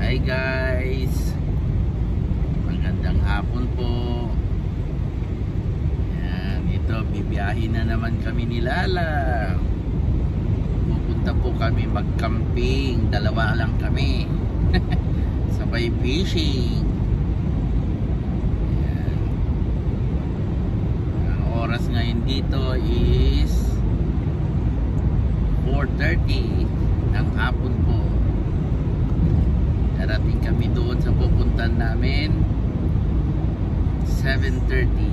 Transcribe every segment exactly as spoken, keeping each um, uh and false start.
Hi guys, magandang hapon po. Yan, ito bibiyahin na naman kami ni Lala. Pupunta po kami mag-camping. Dalawa lang kami. Sabay fishing. Yan. Ang oras ngayon dito is four thirty ng hapon po. Darating kami doon sa pupuntan namin seven thirty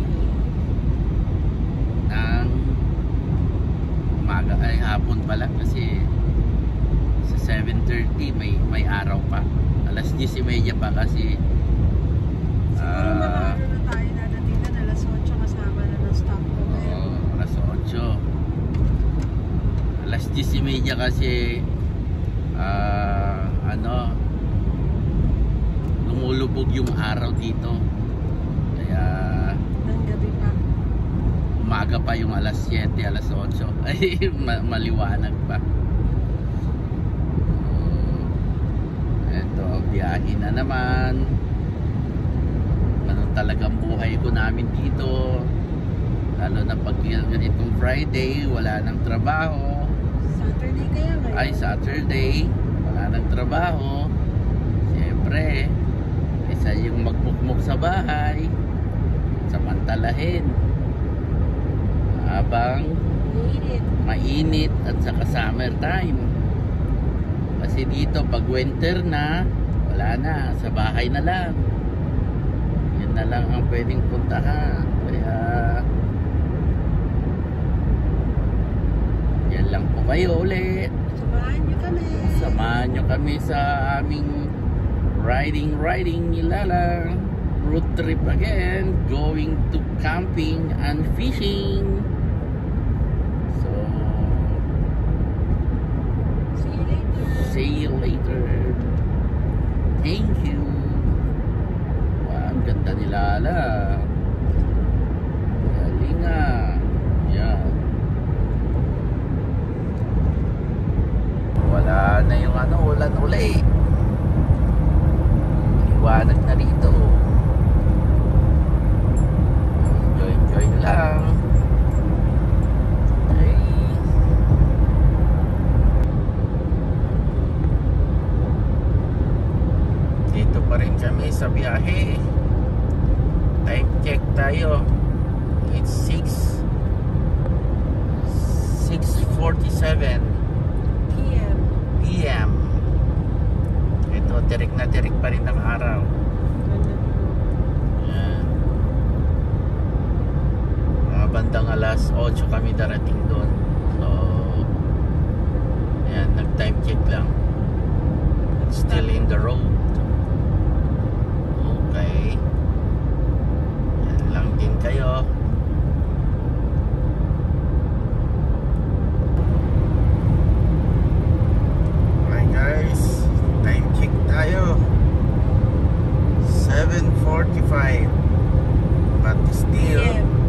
ng umaga, ay hapon pala kasi sa seven thirty may, may araw pa. Alas diyes y media pa kasi siguro uh, mga ano na tayo nadating na alas otso kasama na ng stop ko ngayon. Oo, alas otso. Alas diyes y media kasi uh, ano lumulubog yung araw dito. Kaya ng gabi pa. Umaga pa yung alas siyete, alas otso. Ay, maliwanag pa. Ito, biyahe na naman. Ano talagang buhay ko namin dito. Lalo na pag ganitong Friday, wala nang trabaho. Saturday kaya ngayon? Ay, Saturday, wala nang trabaho. Siyempre, isa yung magmukmuk sa bahay, samantalahin habang mainit, mainit at saka summer time. Kasi dito pag winter na, wala na, sa bahay na lang. Yan na lang ang pwedeng puntahan. Kaya yan lang po kayo ulit. samahan nyo kami Samahan nyo kami sa aming riding riding ni Lala road trip again, going to camping and fishing. So see you later. see you later. Thank you. Wow, ang ganda ni Lala. Galing nga. Yan. Wala na yung ano, ulan uli. Liwanag na rito. Enjoy, enjoy lang. Okay. Dito pa rin kami sa biyahe. Time check tayo. It's six forty-seven P M P M Ito, tirik na tirik pa rin ng araw. Yan. Mga bandang alas otso kami darating doon. So yan, nag time check lang. It's still in the road. Okay. Yan lang din kayo. Alright guys, time check tayo. seven forty-five. But still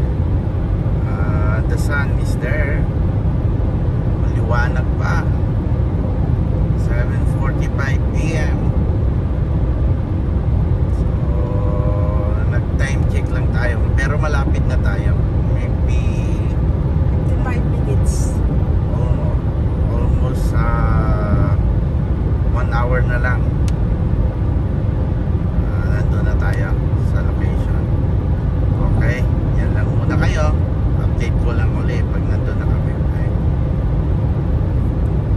uh, the sun is there. Maliwanag pa. seven forty-five P M So nag time check lang tayo. Pero malapit na tayo. Maybe fifty-five minutes. oh, almost uh, one hour na lang. Uh, nandun na tayo sa location. Okay, yan lang muna kayo. Update ko lang ulit pag nandun na kami. Okay?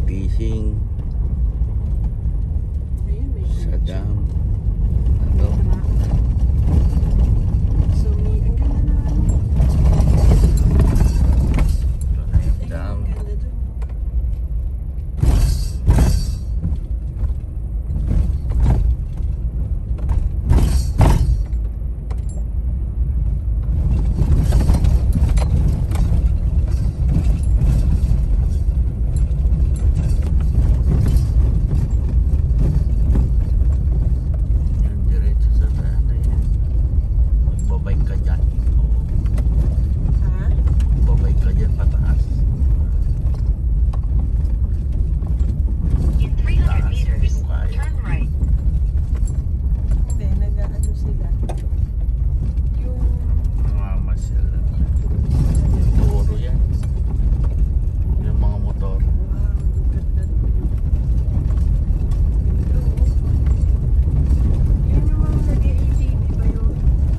fishing Ayun, may sa beach. dam. Ano? So, may, ang ganda na ano. Ito na yung Ayun, dam. ang ganda dun. Yan, diretso sa daan na yan. Magbabike ka dyan. Oo. Ha? Magbabike ka dyan pataas. In three hundred Taas, hindi meters, ko kaya. turn right. Hindi, nag-ano sila. Yung... Namamasyal lang yan. Yung turo yan. Yung mga motor. Wow, ang ganda dun. Ganda, oh. Yun yung mga nag-A T V ba yun?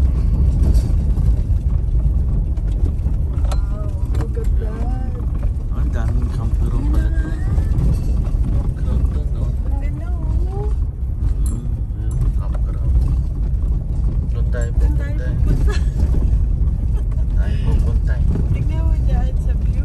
Wow, ang ganda. Ang daming camper pala to. Ganda, no? Ang ganda, oh. Mm, ayun, campground. Doon tayo Doon tayo pupunta. eh. pupunta. Tayo pupunta. eh. Tignan mo dyan sa view.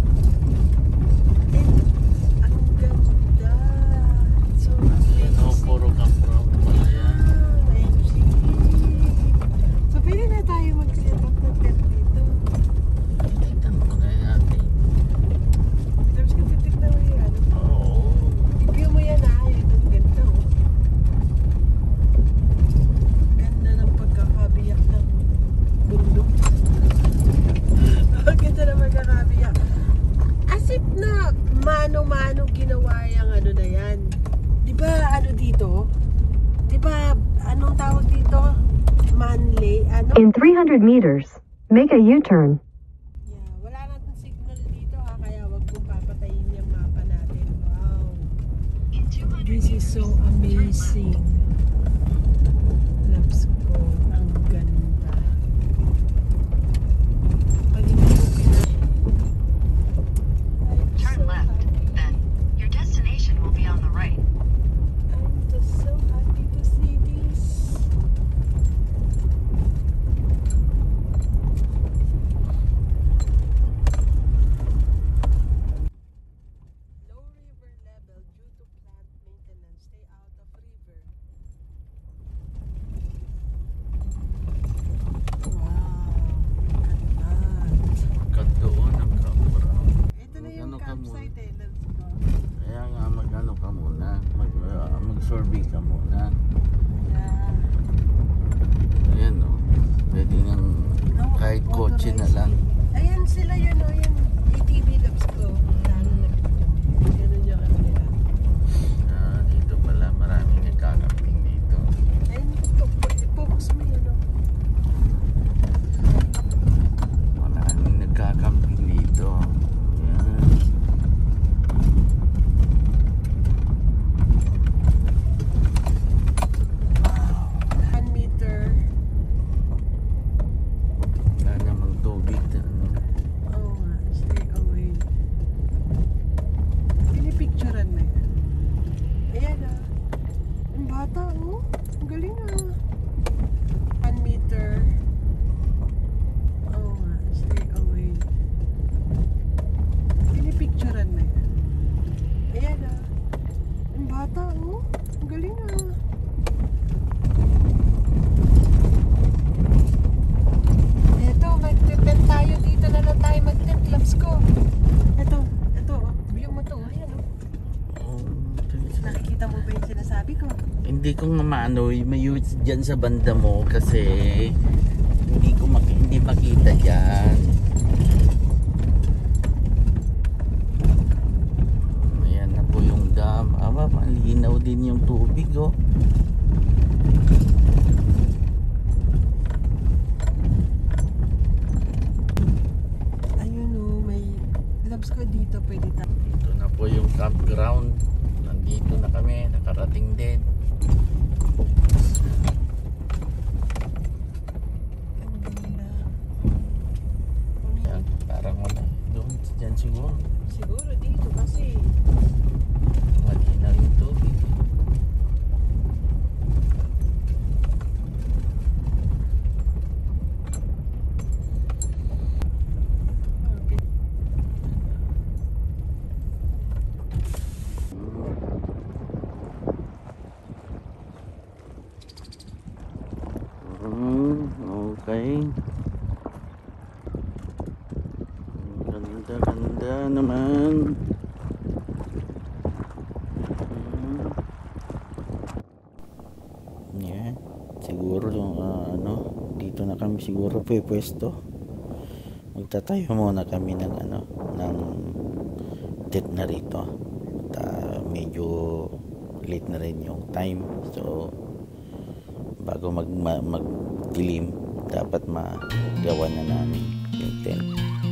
And, ang ganda. So Ayan, oh, amazing. puro campground pala yan. Ah, O M G. So pwede na tayo mag-set up ng tent dito. Tignan mo na yan ate. Tapos kung titignan mo yan. Oo. I-view mo yan ah. Yan ang ganda oh. Ganda ng pagkakabiyak ng bundok. Ang ganda ng pagkakabiyak. As if na mano-mano ginawa yung ano na yan. Di ba ano dito? Di ba anong tawag dito? Manley? Ano? In three hundred meters, make a U-turn. Yeah, wala natin signal dito ha, kaya wag mong papatayin yung mapa natin. Wow. In two hundred This is so amazing. Loves ko. Ang ganda. Pag hindi ko pinay. I'm Turn so left, happy. then. Your destination will be on the right. I'm just so happy to see this. Low river level due to plant maintenance. Stay out of river. Wow. Ganda. Kat doon ang campground. Ito na yung Ano ka campsite eh. Let's go. Kaya nga mag-ano ka muna. Mag, uh, mag-survey ka muna. Yeah. Ayan o. Pwede nang No, kahit kotse na authorized lang. vehicle. Ayan sila yun o. Yan. A T V Labs ko. Ganun yung ano nila. Ah, dito pala maraming nagkakamping dito. Ayun. Focus mo yun o. Maraming nagkakamping dito. Ayan. One meter. Wala namang tubig na ano. Oo nga. Stay away. Pinipicturean na yan. Ayan ah. Ang bata oh. Ang galing ah. One meter. Oo nga. Stay away. Pinipicturean na yan. Ayan ah. Ang bata oh. Ang galing ah. Eto, mag-tent tayo. Dito na lang tayo mag-tent. Labs ko. Eto, eto. oh. View mo to. Ayan oh. Oh, ito- Nakikita mo ba yung sinasabi ko? hindi ko nga maano, may use dyan sa banda mo kasi hindi ko mak hindi makita dyan. Ayan na po yung dam. Aba, malinaw din yung tubig oh. Ayun oh, may labs ko dito. Pwede tayo. Ito na po yung campground. Nandito na kami, nakarating din. Ang ganda. Yan, parang wala. Doon, dyan siguro. Siguro dito kasi Okay. Ganda, ganda naman. Yan. Siguro uh, ano, dito na kami siguro pwesto. Magtatayo muna kami ng ano, ng tent na rito. At uh, medyo late na rin yung time. So bago mag ma, magdilim, dapat magawa na namin yung tent.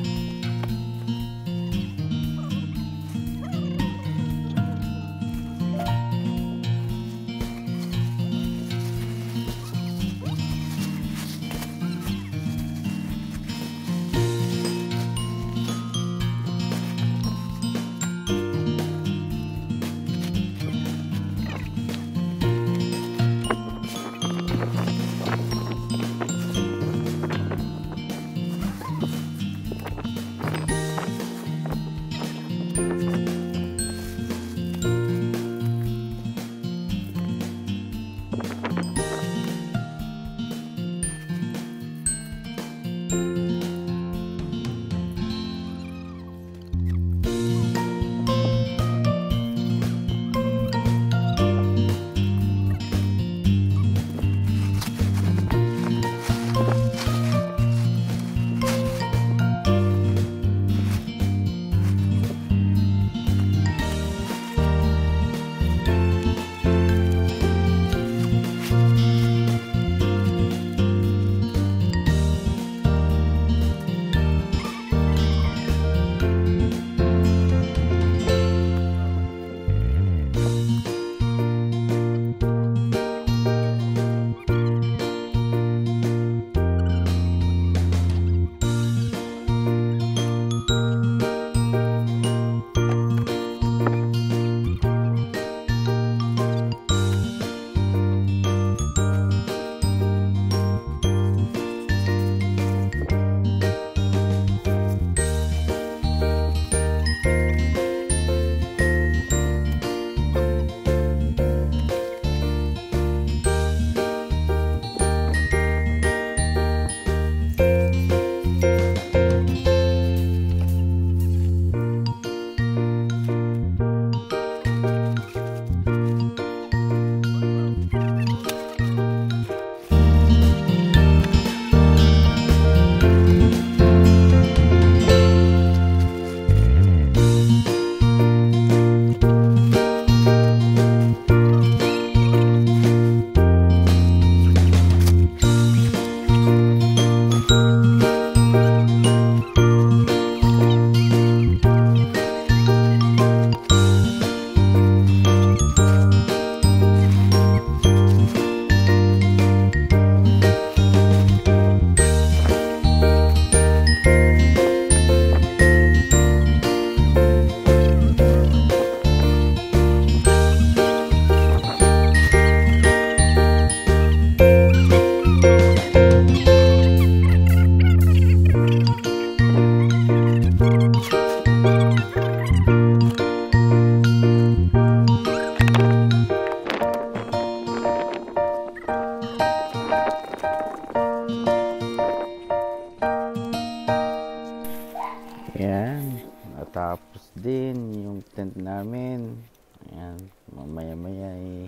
Natapos din yung tent namin. Ayan, mamaya maya eh,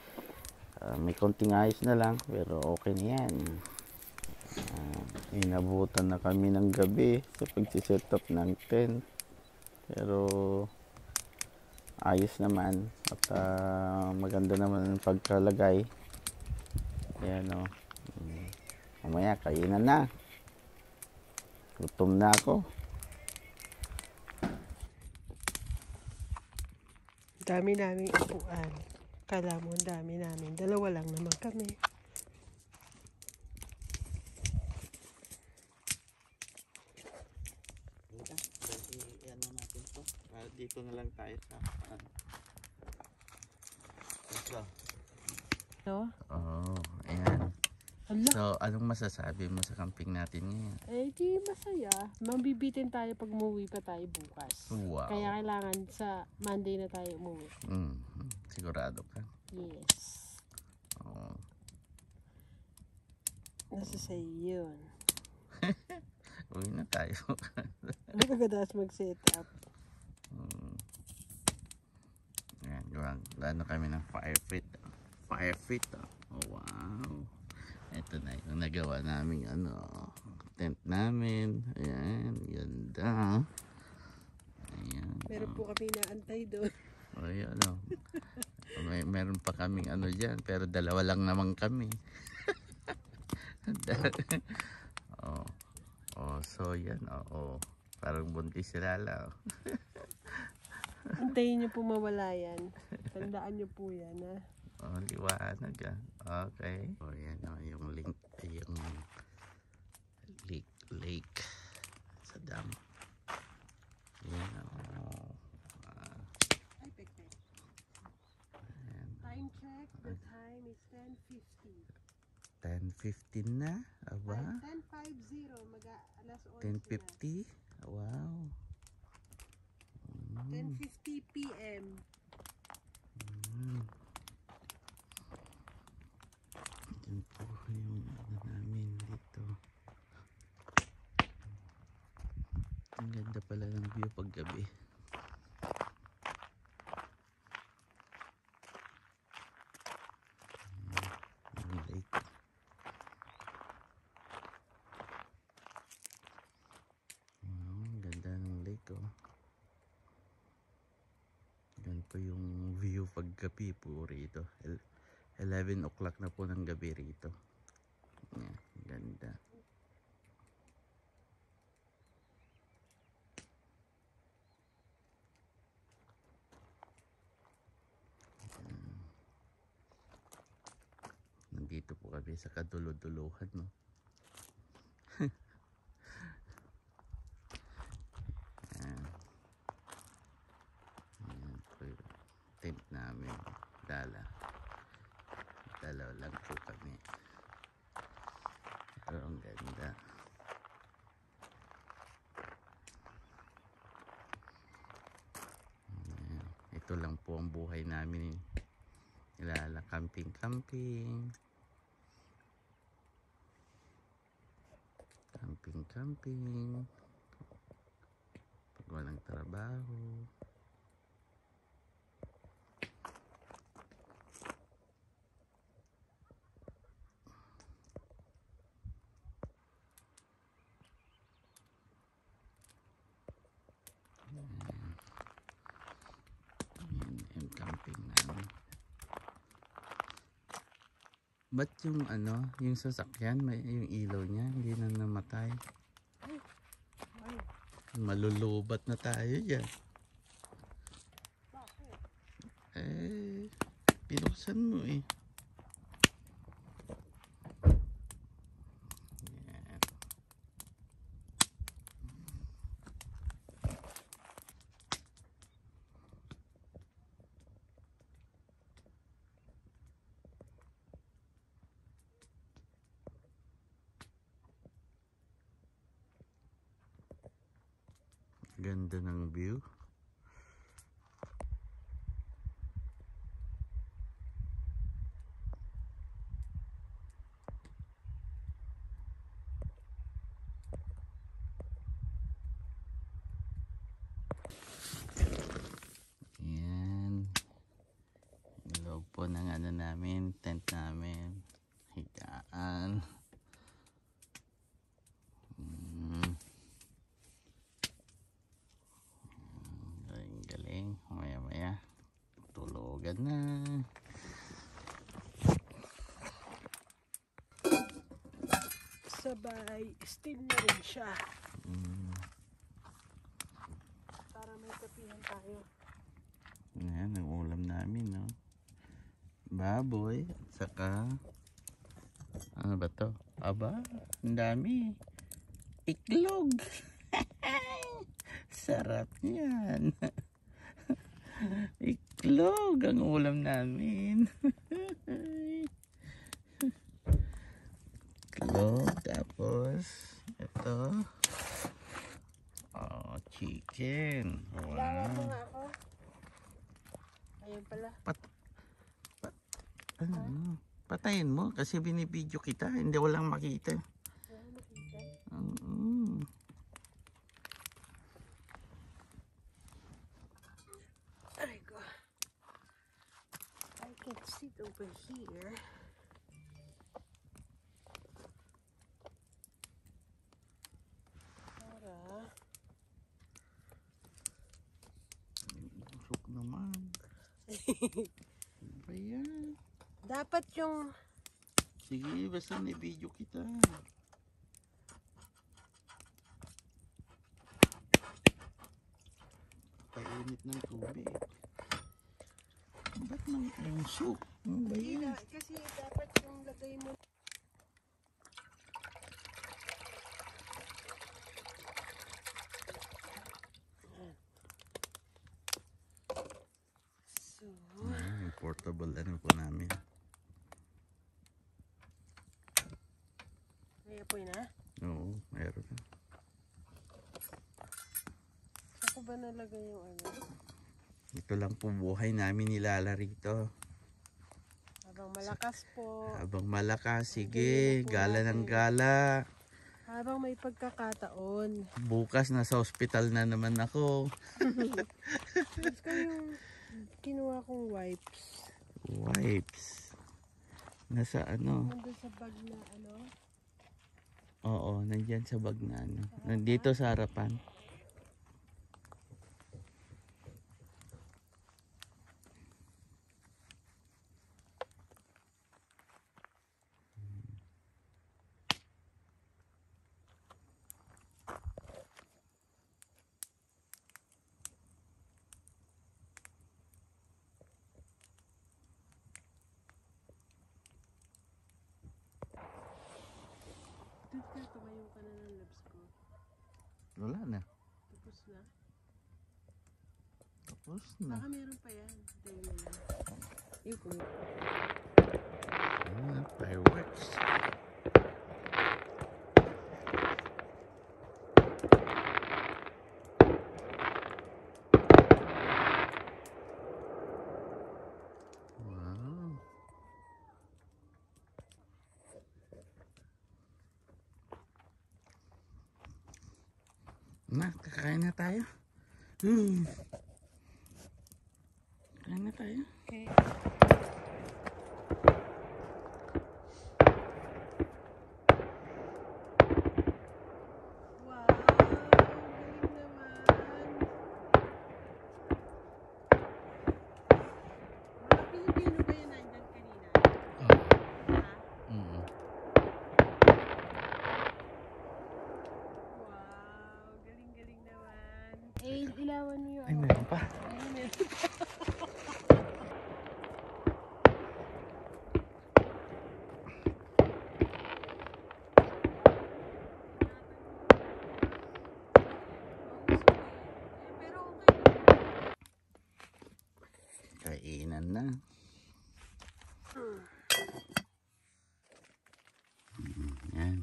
uh, may konting ayos na lang, pero okay na yan. Uh, inabutan na kami ng gabi sa pagsiset up ng tent, pero ayos naman at uh, maganda naman ang pagkalagay. Ayan o, um, mamaya kainan na, gutom na ako. Dami naming upuan. Kala mo ang dami namin. Dalawa lang naman kami. Ano natin to? Uh, dito na lang tayo sa ano. Ito. No? Oh, ayan. Ala. So, anong masasabi mo sa camping natin ngayon? Eh, di masaya. Mabibitin tayo pag umuwi pa tayo bukas. Wow. Kaya kailangan sa Monday na tayo umuwi. Mm, sigurado ka? Yes. Oh. Nasa sa yun. Uwi na tayo. Ano kagadas mag-set up? Hmm. Ayan, gawang, ano kami ng fire pit. Fire pit. Oh, wow. Ito na yung nagawa namin ano, tent namin. Ayan, ganda. Ayan. Meron po kami naantay doon. O yun, ano. May, meron pa kaming ano dyan, pero dalawa lang naman kami. Oh. Oh, so yan, oo. Oh, parang buntis si Lala. Oh. Antayin niyo po mawala yan. Tandaan niyo po yan, ha? Oh, liwanag ah. Okay. Oh, yan oh, yung link, yung lake, lake sa dam. Yan oh. Ah. Ay, pek-pek. Time check. The time is ten fifty. ten fifteen na? Aba? ten fifty. Mag-alas ten fifty? Wow. Mm. ten fifty p m Mm. Yan po yung ano namin dito. Ang ganda pala ng view pag gabi. Yung lake. Wow, ang ganda ng lake oh. Ganito yung view pag gabi po rito. eleven o'clock na po ng gabi rito. Yan, ganda. Yan. Nandito po kami sa kadulod-duluhan, no? Yan. Yan po yung tent namin. Dala. Dalaw lang po kami. Pero ang ganda. Ayan. Ito lang po ang buhay namin. Ilala camping camping. Camping camping. Pag walang trabaho. Yung camping namin. Ba't yung ano, yung sasakyan, may, yung ilaw niya, hindi na namatay? Malulubat na tayo dyan. Eh, pinuksan mo eh. Yan. Ganda ng view. Yan. Loob po ng ano namin, tent namin. Higaan. Hmm. Galing-galing. Maya-maya. Tulogan na. Sabay, steam na rin siya. Hmm. Para may kapihan tayo. Yan, ang ulam namin, no? Baboy, at saka ano ba to? Aba, ang dami. Iklog. Sarap yan. Iklog ang ulam namin. Iklog, tapos ito. Oh, chicken. Lawa mo Wow. nga ako. Ayun pala. Pat, pat, ano, Patayin mo kasi binibidyo kita. Hindi ko lang makita. Wala makita. Mm. Aray ko. I can sit over here. Para Busok naman. Ano ba yan? dapat yung Sige, basta nabidyo kita. Painit ng tubig. Ba't nang usok? Ano ba hindi yan? na, kasi dapat yung lagay mo. So, Ah, portable ano po namin. may apoy na. Oo, meron. Saan ko ba nalagay yung ano? Ito lang po buhay namin nilala rito. Habang malakas po. Habang malakas, sige, gala ng gala. Habang may pagkakataon. Bukas nasa hospital na naman ako. Gusto ko yung kinuha kong wipes. Wipes. Nasa ano? Nandun sa bag na ano. Oo, nandyan sa bag na ano. Nandito sa harapan. Doon ka, tumayo ka na ng labs ko. Wala na. Tapos na. Tapos na. Baka meron pa yan. Tayo na lang. Yung kung Ah, fireworks. Wow. Na, kakain na tayo. Hmm. Kakain na tayo. okay. Wow! Galing naman. Mga Pilipino ba yan nandyan kanina? Ha? Mm. Wow! Galing-galing naman. Eh, ilawan mo yung Ay, ano. meron pa. Ay, meron. Pero okay. Kainan na. Yan.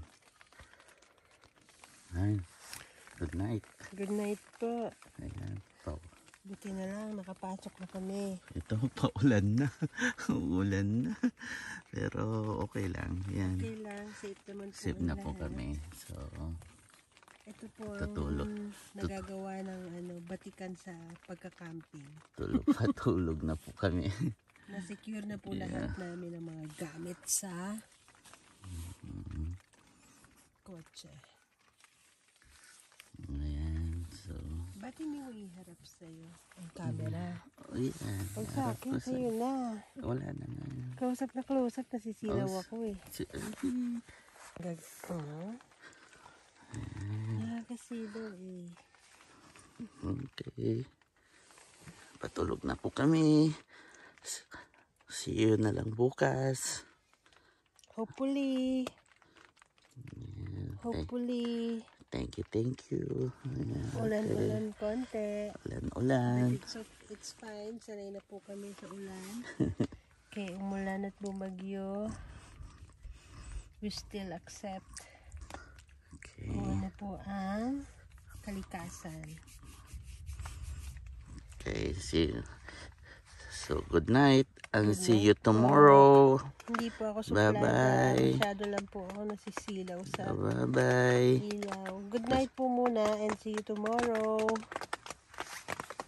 Ay, good night. Good night po. Ayan, pa. Buti na lang, nakapasok na kami. Ito, paulan na. Ulan na. Pero okay lang. Yan. Okay lang, safe naman po. Safe ang na po lahat. kami. So, Ito po ang Tutulog. nagagawa ng ano, batikan sa pagka-camping. tulog patulog na po kami. Na-secure na po Yeah. lahat namin ng mga gamit sa kotse. Ayan. So, Ba't hindi mo iharap sa'yo ang camera? oh, yan. Pag sa Harap akin, ko sa- sa'yo na. Wala na nga. Close up na close up, nasisilaw Oh, ako eh. Si- Gag... Oh. Nakakasilaw eh. Okay. Patulog na po kami. S- See you na lang bukas. Hopefully. Ayan. Thank, Hopefully. thank you, thank you. Ayan, okay. Ulan-ulan konti. Ulan-ulan. But it's, o- it's fine. Sanay na po kami sa ulan. Okay, umulan at bumagyo. We still accept Okay. kung ano po ang kalikasan. Okay, see you. So, good night. and see you tomorrow. Hindi po ako suplada. Bye-bye. Masyado lang po ako nasisilaw sa Bye-bye. ilaw. Good night po muna and see you tomorrow.